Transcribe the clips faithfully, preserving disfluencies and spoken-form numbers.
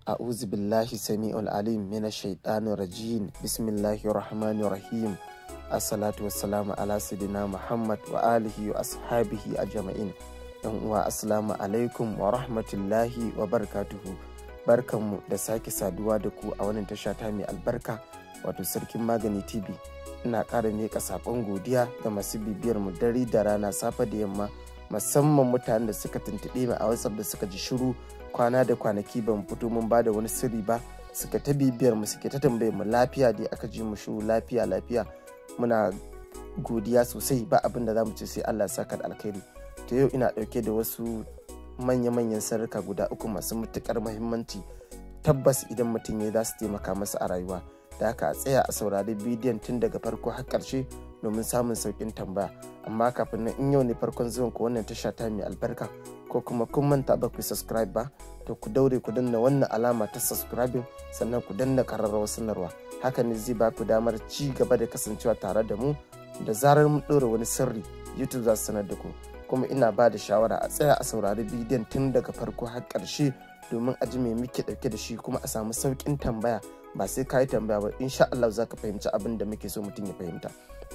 أعوذ بالله السميع العليم من الشيطان الرجيم بسم الله الرحمن الرحيم الصلاة والسلام على سيدنا محمد وآله وأصحابه أجمعين. Uwa assalamu alaikum wa rahmatullahi wa barakatuhu. Barkanmu da sake saduwa da ku a wannan tasha ta mai albarka wato Sarkin Magani T V. Ina ƙara miƙa saƙon godiya ga masu bibiyar mu dare da rana, safe da yamma, musamman mutanen da suka tuntuɓe mu a WhatsApp da suka ji shiru kwana da kwanaki ban fito mun bada wani sirri ba, suka ta bibiyar mu, suke ta tambayar mu lafiya dai aka ji mu shiru lafiya lafiya. Muna godiya sosai, ba abin da zamu ce sai Allah saka da alkhairi. To yau ina ɗauke da wasu manya-manyan sirrika guda uku masu matuƙar muhimmanci, tabbas idan mutum ya za su taimaka masa a rayuwa. Da haka a tsaya a saurari bidiyon tun daga farko har ƙarshe domin samun sauƙin tambaya. Amma kafin nan, in yau ne farkon zuwan ku wannan tasha ta mai albarka ko kuma kun manta ba ku subscribe ba, to ku daure ku danna wannan alama ta subscribing, sannan ku danna ƙararrawar sanarwa. Haka ne zai ba ku damar ci gaba da kasancewa tare da mu da zarar mun ɗora wani sirri YouTube za su sanar da ku. Kuma ina ba da shawara a tsaya a saurari bidiyon tun daga farko har ƙarshe domin a ji me muke ɗauke da shi, kuma a samu sauƙin tambaya. Ba sai ka yi tambaya ba, insha Allah za ka fahimci abin da muke so mutum ya fahimta.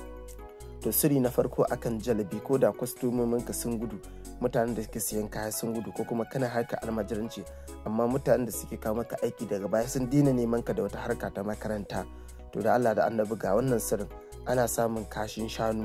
To sirri na farko akan jalabi, ko da kwastomomin ka sun gudu, mutanen da suke siyan kaya sun gudu, ko kuma kana harka almajiranci amma mutanen da suke kawo maka aiki daga baya sun dina neman ka da wata harka ta makaranta, to da Allah da Annabi ga wannan sirrin. Ana samun kashin shanu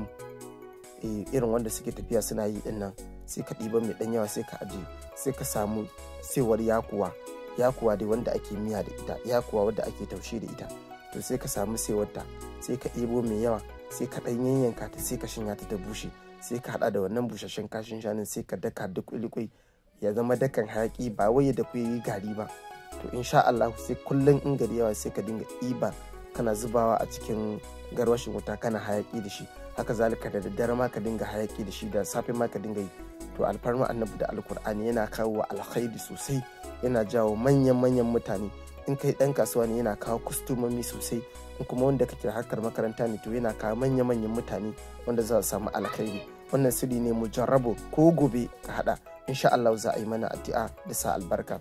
e, irin wanda suke tafiya suna yi din nan, sai ka ɗiba mai ɗan yawa sai ka aje, sai ka samu saiwar yakuwa yakuwa dai wanda ake miya da ita, yakuwa wanda ake taushe da ita. To sai ka samu saiwarta, sai ka ɗebo mai yawa, sai ka ɗan yanyanka ta, sai ka shanya ta ta bushe, sai ka haɗa da wannan busasshen kashin shanun, sai ka daka duk kulikui ya zama dakan hayaki, ba wai da ku yi gari ba. To insha Allah sai kullum in gari yawa sai ka dinga ɗiba kana zubawa a cikin garwashin wuta kana hayaki da shi. Haka zalika da daddare ma ka dinga hayaki da shi, da safe ma ka dinga yi. To alfarma Annabi da Alkur'ani yana kawo alkhairi sosai, yana jawo manyan-manyan mutane. In kai ɗan kasuwa ne yana kawo kustomomi sosai, in kuma wanda kake harkar makaranta ne to yana kawo manya-manyan mutane wanda za su samu alkhairi. Wannan sirri ne mujarrabo, ko gobe ka haɗa insha Allah za a yi mana addu'a da sa albarka.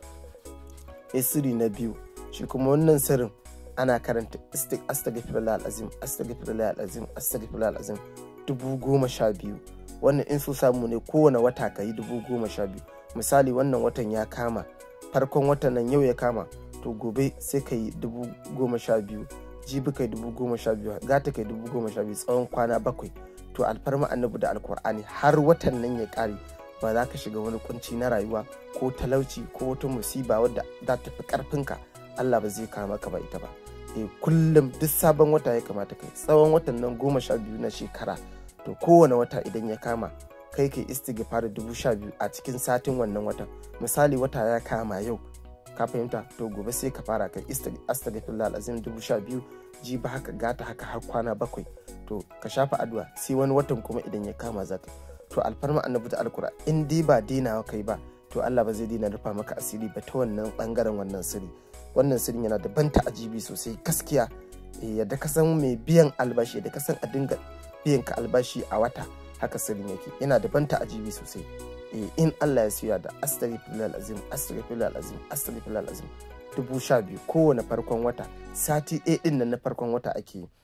Sai sirri na biyu, shi kuma wannan sirrin ana karanta astaghfirullah alazim astaghfirullah alazim astaghfirullah alazim dubu goma sha biyu. Wannan in so samu ne kowane wata ka yi dubu goma sha biyu. Misali wannan watan ya kama, farkon watan nan yau ya kama, to gobe sai ka yi dubu goma sha biyu, jibi kai dubu goma sha biyu, gata kai dubu goma sha biyu, tsawon kwana bakwai. To alfarma Annabi da Alkur'ani har watan nan ya kare, ba za ka shiga wani kunci na rayuwa ko talauci ko wata musiba wadda za ta fi karfinka, Allah ba zai kama ka ba ita ba. E, kullum duk sabon wata ya kamata kai, tsawon watan nan goma sha biyu na shekara, to kowane wata idan ya kama kai kai istighfar dubu sha biyu a cikin satin wannan watan. Misali wata ya kama yau, ka fahimta, to gobe sai ka fara kai astaghfirullah alazim dubu sha biyu, jibi haka, gata haka, har kwana bakwai. To ka shafa addu'a, sai wani watan kuma idan ya kama zaka. To alfarma Annabi da Alkur'ani, in dai ba dinawa kai ba, to Allah ba zai dina rufa maka asiri ba ta wannan bangaren wannan sirri. Wannan sirrin yana da ban ta'ajibi sosai gaskiya. E, yadda ka san mai biyan albashi, yadda ka san a dinga biyan ka albashi a wata, haka sirrin yake, yana da ban ta'ajibi sosai. E, in Allah ya siya da astaghfirullah alazim astaghfirullah alazim astaghfirullah alazim dubu sha biyu kowane farkon wata, sati ɗaya ɗin nan na farkon wata ake yi.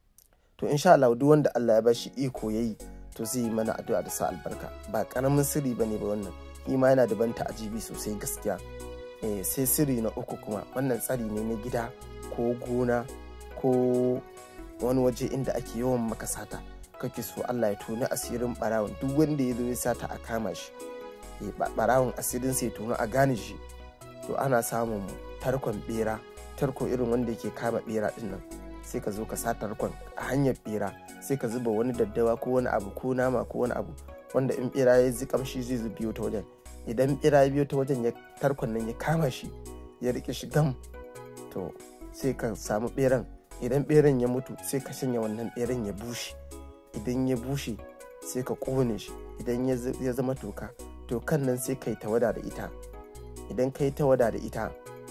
To insha Allah duk wanda Allah ya bashi iko yayi, to zai yi mana addu'a da sa albarka. Ba karamin sirri bane ba wannan, shi ma yana da ban ta'ajibi sosai gaskiya. Eh, sai sirri na uku kuma, wannan tsari ne na gida ko gona ko wani waje inda ake yawan maka sata, kake so Allah ya toni asirin barawon. Duk wanda ya zo ya sata a kama shi, eh, barawon asirin sai tono a gane shi. To ana samun tarkon bera, tarko irin wanda yake kama bera din nan, sai ka zo ka sa tarkon a hanyar bera, sai ka zuba wani daddawa ko wani abu ko nama ko wani abu wanda in bera ya ji kamshi zai zo biyo ta wajen. Idan bera ya biyo ta wajen, ya tarkon nan ya kama shi, ya rike shi gam, to sai ka samu beran. Idan beran ya mutu sai ka shanya wannan beran ya bushe. Idan ya bushe sai ka kone shi. Idan ya zama toka, tokan nan sai ka yi tawada da ita. Idan ka yi tawada da ita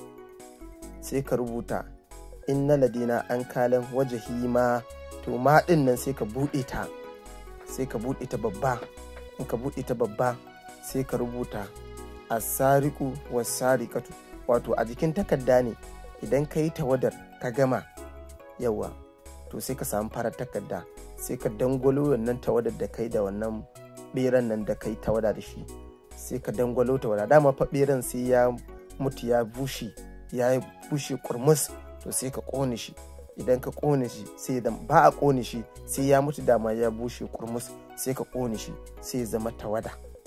sai ka rubuta inna ladina an kalan wajahi ma, to ma din nan sai ka buɗe ta, sai ka buɗe ta babba. In ka buɗe ta babba sai ka rubuta as-sariqu was-sariqatu, wato a jikin takarda ne idan ka yi tawadar ka gama yawa to sai ka samu farar takarda sai ka dangwalo wannan tawadar da kai da wannan beran nan da kai tawada da shi sai ka dangwalo tawada. Dama fa beran sai ya mutu ya bushe ya bushe kurmus to sai ka kone shi. Idan ka kone shi sai ba a kone shi sai ya mutu dama ya bushe kurmus sai ka kone shi sai ya zama tawada.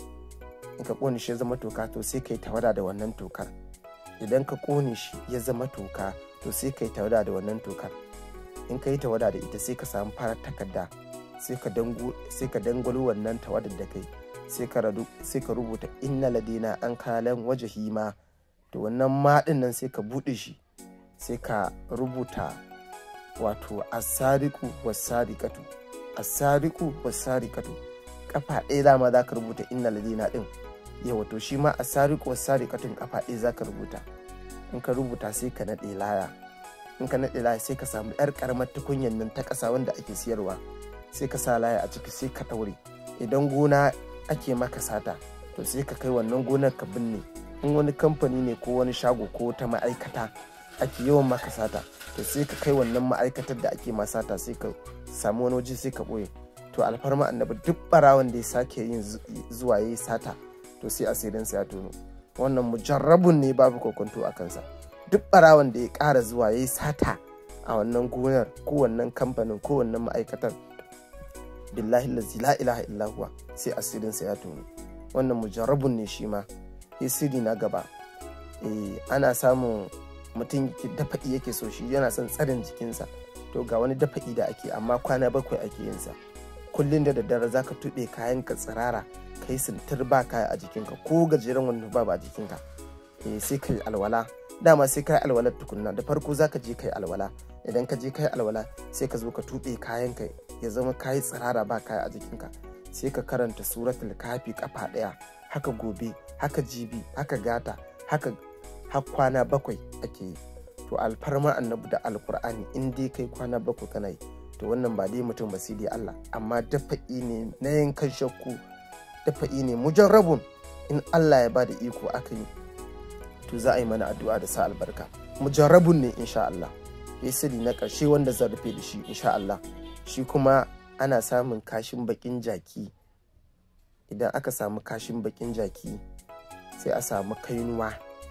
In ka kone shi ya zama toka to sai ka yi tawada da wannan tokar. Idan ka kone shi ya zama toka to sai ka yi tawada da wannan tokar. In ka yi tawada da ita sai ka samu farar takarda sai ka dango sai ka dangwalo wannan tawadar da kai sai ka radu sai ka rubuta inna ladina an kalan wajhi ma to wannan ma din nan sai ka bude shi sai ka rubuta wato as-sariqu was-sariqatu as-sariqu was-sariqatu kafa ɗaya dama za ka rubuta inna ladina din yawa to shi ma as-sariqu was-sariqatun kafa ɗaya za ka rubuta. In ka rubuta sai ka naɗe laya. In ka naɗe laya sai ka samu yar karamar tukunyan nan ta ƙasa wanda ake siyarwa sai ka sa laya a ciki sai ka ɗaure. Idan gona ake maka sata to sai ka kai wannan gonar ka binne. In wani kamfani ne ko wani shago ko ta ma'aikata ake yawan maka sata to sai ka kai wannan ma'aikatar da ake ma sata sai ka samu wani waje sai ka ɓoye. To alfarma annabi duk ɓarawon da ya sake yin zuwa ya yi sata to sai asirinsa ya tono. Wannan mujarrabun ne babu kokonto a kansa. Duk ɓarawon da ya ƙara zuwa ya yi sata a wannan gonar ko wannan kamfanin ko wannan ma'aikatar billahi lazi la ilaha illa huwa sai asirinsa ya tono. Wannan mujarrabun ne shi ma. Sirri na gaba eh ana samun mutum yake dafa'i yake so shi yana son tsarin jikinsa to ga wani dafa'i da ake amma kwana bakwai ake yin sa. Kullum da daddare zaka tuɓe kayan ka tsirara kai sintir ba kaya a jikinka ko gajeren wanda ba a jikinka eh sai kai alwala. Dama sai kai alwala tukunna da farko zaka je kai alwala. Idan ka je kai alwala sai ka zo ka tuɓe kayan ka ya zama kai tsirara ba kaya a jikinka sai ka karanta suratul kafi kafa ɗaya haka gobe haka jibi haka gata haka har kwana bakwai ake yi. To alfarma annabi da alkur'ani in dai kai kwana bakwai kana yi to wannan ba dai mutum ba sai dai Allah. Amma dafa'i ne na yankan shakku, dafa'i ne mujarrabun. In Allah ya bada iko aka yi to za a yi mana addu'a da sa albarka. Mujarrabun ne insha Allah. Ya sirri na ƙarshe wanda zan rufe da shi insha Allah shi kuma ana samun kashin bakin jaki. Idan aka samu kashin bakin jaki sai a samu kainuwa.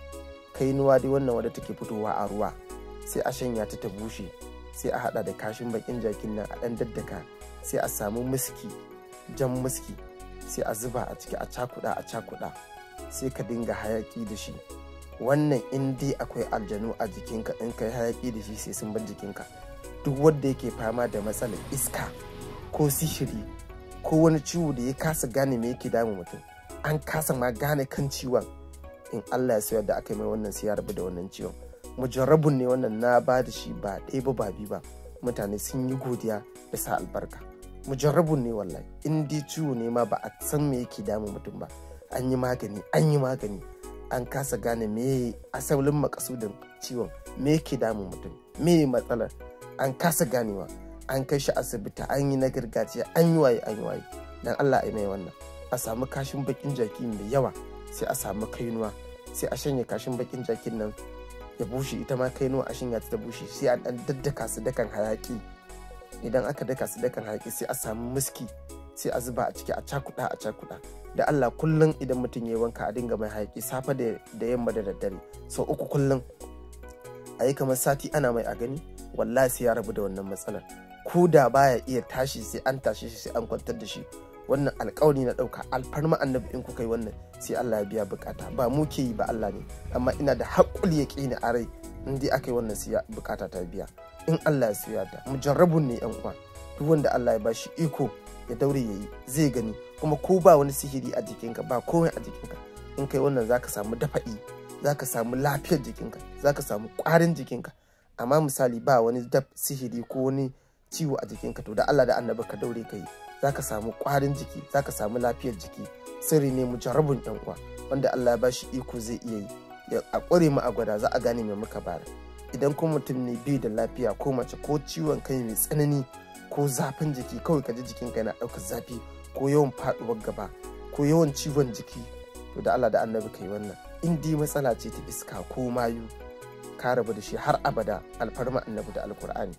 Kainuwa dai wannan wadda take fitowa a ruwa sai a shanya ta ta bushe sai a hada da kashin bakin jakin nan a dan daddaka sai a samu miski jan miski sai a zuba a ciki a cakuda a cakuda sai ka dinga hayaki da shi. Wannan in dai akwai aljanu a jikinka in kai hayaki da shi sai sun bar jikinka. Duk wanda yake fama da matsalar iska ko sihiri ko wani ciwo da ya kasa gane me yake damun mutum an kasa ma gane kan ciwon in Allah ya sayar da aka yi mai wannan sai ya rabu da wannan ciwon. Mujarrabun ne wannan na ba da shi ba ɗaya ba ba biyu ba. Mutane sun yi godiya da sa albarka. Mujarrabun ne wallahi in dai ciwo ne ma ba a san me yake damun mutum ba an yi magani an yi magani an kasa gane me asalin makasudin ciwon me yake damun mutum me matsalar an kasa ganewa an kai shi asibiti an yi na gargajiya an yi waye an yi waye dan Allah ai mai wannan. A samu kashin bakin jaki mai yawa sai a samu kainuwa sai a shanye kashin bakin jakin nan ya bushe ita ma kainuwa a shanya ta bushe sai a dan daddaka su dakan hayaki. Idan aka daka su dakan hayaki sai a samu miski sai a zuba a ciki a cakuda a cakuda. Da Allah kullum idan mutum ya wanka a dinga mai hayaki safe da yamma da daddare sau uku kullum a yi kamar sati ana mai a gani wallahi sai ya rabu da wannan matsalar. Ko da baya iya tashi sai an tashi shi sai an kwantar da shi. Wannan alƙawari na ɗauka alfarma annabi in kuka yi wannan sai Allah ya biya bukata. Ba mu ke yi ba Allah ne amma ina da haƙuri ya ƙi ni a rai in dai aka yi wannan sai bukata ta biya in Allah ya siya da. Mujarrabun ne yan uwa. Duk wanda Allah ya bashi iko ya daure ya yi zai gani kuma ko ba wani sihiri a jikinka ba komai a jikinka in kai wannan zaka samu dafa'i zaka samu lafiyar jikinka zaka samu ƙwarin jikinka. Amma misali ba wani daf sihiri ko wani ciwo a jikinka to da Allah da annabi ka daure ka yi zaka samu ƙwarin jiki zaka samu lafiyar jiki. Sirri ne mujarrabun yan uwa wanda Allah ya bashi iko zai iya yi ya a ƙware mu a gwada za a gane me muka bara. Idan kuma mutum ne bai da lafiya ko mace ko ciwon kai mai tsanani ko zafin jiki kawai ka ji jikinka yana ɗaukar zafi ko yawan faɗuwar gaba ko yawan ciwon jiki to da Allah da annabi ka yi wannan in dai matsala ce ta iska ko mayu ka rabu da shi har abada alfarma annabi da alkur'ani.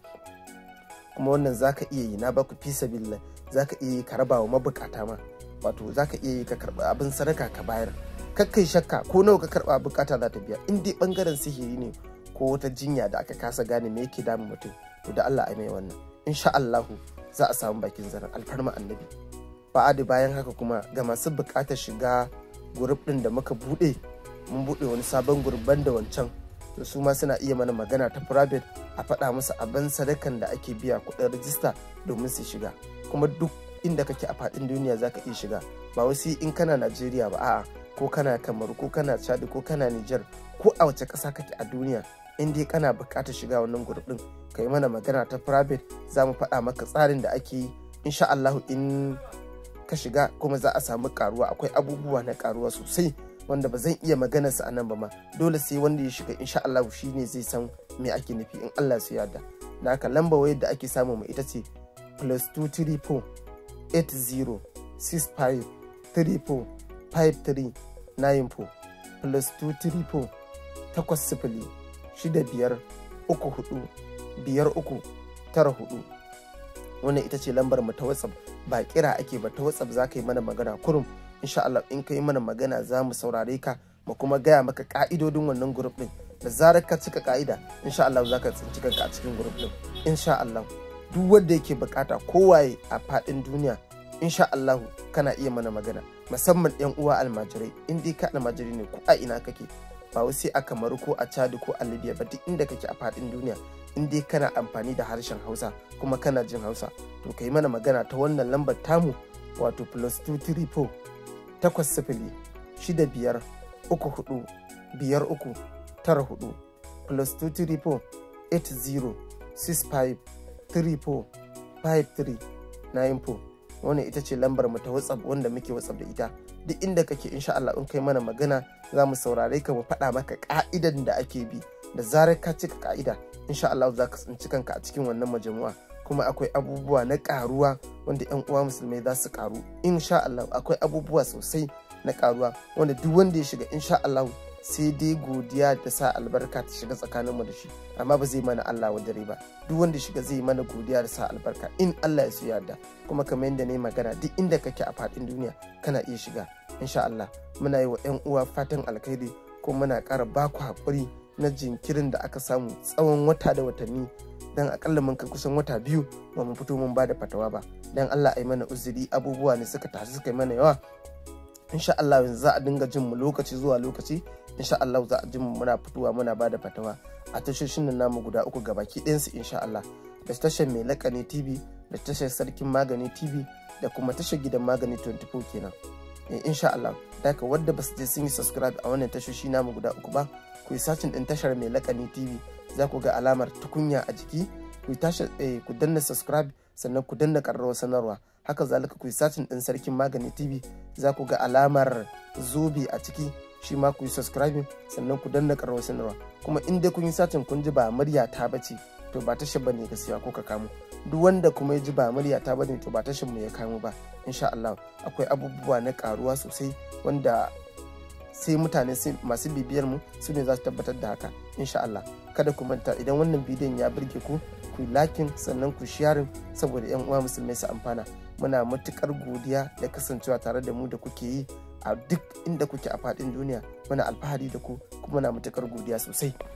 Kuma wannan zaka iya yi, na baku fi sabilillah, zaka iya yi ka raba wa mabukata ma, wato zaka iya yi ka karba abin sadaka ka bayar, kakkai shakka ko nawa ka karba bukata za ta biya. In dai bangaren sihiri ne ko wata jinya da aka kasa gane me yake damun mutum, to da Allah ai mai wannan, insha Allahu za a samu bakin zaren alfarma annabi. Ba'adi bayan haka kuma ga masu bukatar shiga group din da muka bude, mun bude wani sabon group da wancan, to su ma suna iya mana magana ta private a faɗa musu abin sadakan da ake biya kuɗin rijista domin su shiga. Kuma duk inda kake a faɗin duniya zaka iya shiga, ba wasu in kana Najeriya ba, a'a ko kana Kamaru ko kana Chad ko kana Niger ko a wace ƙasa kake a duniya, in dai kana buƙatar shiga wannan group din ka yi mana magana ta private, za mu faɗa maka tsarin da ake yi. Insha Allahu in ka shiga kuma za a samu karuwa, akwai abubuwa na karuwa sosai wanda ba zan iya magana su a nan ba ma, dole sai wanda ya shiga insha Allahu shine zai san me ake nufi in Allah su yarda. Da haka lamba wayar da ake samu mu ita ce plus two three four eight zero six five three four five three nine four plus two three four takwas sifili shida biyar uku hudu biyar uku tara hudu. Wannan ita ce lambar mu ta WhatsApp, ba kira ake ba, ta WhatsApp za ka yi mana magana kurum. Insha Allah in ka yi mana magana za mu saurare ka mu kuma gaya maka ka'idodin wannan group din. Da zarar ka cika ka'ida insha Allah za ka tsinci kanka a cikin group din. Insha Allah duk wanda yake bukata kowaye a fadin duniya insha Allah kana iya mana magana, musamman yan uwa almajirai. In dai ka almajiri ne ko a ina kake, ba wai sai a Kamaru ko a Chad ko a Libya ba, duk inda kake a fadin duniya in dai kana amfani da harshen Hausa kuma kana jin Hausa, to kai mana magana ta wannan lambar tamu, wato plus two three four takwas sifili shida biyar uku hudu biyar uku tara hudu plus two three four eight zero six five three four five three nine four. Wannan ita ce lambar mu ta WhatsApp wanda muke WhatsApp da ita. Duk inda kake insha Allah in kai mana magana za mu saurare ka mu faɗa maka ka'idan da ake bi. Da zarar ka cika ka'ida insha Allah za ka tsinci kanka a cikin wannan majmu'a. Kuma akwai abubuwa na karuwa wanda yan uwa musulmai za su karu insha Allah. Akwai abubuwa sosai na karuwa wanda duk wanda ya shiga insha Allah sai dai godiya da sa albarka ta shiga tsakaninmu da shi, amma ba zai mana Allah wa dare ba. Duk wanda shiga zai mana godiya da sa albarka in Allah ya so yarda. Kuma kamar yadda ne magana, duk inda kake a fadin duniya kana iya shiga insha Allah. Muna yi wa yan uwa fatan alkhairi kuma muna ƙara baku haƙuri na jinkirin da aka samu tsawon wata da watanni, dan akalla mun kai kusan wata biyu ba mu fito mun bada fatawa ba. Dan Allah ai mana uzuri, abubuwa ne suka tashi suka yi mana yawa. Insha Allah yanzu za a dinga jin mu lokaci zuwa lokaci. Insha Allah za a jin mu muna fitowa muna bada fatawa a tashoshin nan namu guda uku gabaki ɗayan su insha Allah, da tashar Mai Lakani T V, da tashar Sarkin Magani T V, da kuma tashar Gidan Magani twenty-four kenan. Eh insha Allah, da haka wanda basu je sun yi subscribe a wannan tashoshi namu guda uku ba, ku yi searching din tashar Mai Lakani T V, za ku ga alamar tukunya a jiki, ku yi tashi eh, ku danna subscribe, sannan ku danna ƙararrawar sanarwa. Haka zalika ku yi searching din Sarkin Magani T V, za ku ga alamar zobe a ciki, shi ma ku yi subscribing sannan ku danna ƙararrawar sanarwa. Kuma in dai kun yi searching kun ji ba murya ta bace, to ba tashar bane gaskiya ko ka kamo. Duk wanda kuma ya ji ba murya ta bane, to ba tashar mu ya kamo ba. Insha Allah akwai abubuwa na karuwa sosai wanda sai mutane masu bibiyar mu su ne za su tabbatar da haka insha Allah. Kada ku manta, idan wannan bidiyon ya burge ku, ku yi liking sannan ku sharing saboda yan uwa musulmai su amfana. Muna matukar godiya da kasancewa tare da mu da kuke yi a duk inda kuke a faɗin duniya. Muna alfahari da ku kuma muna matukar godiya sosai.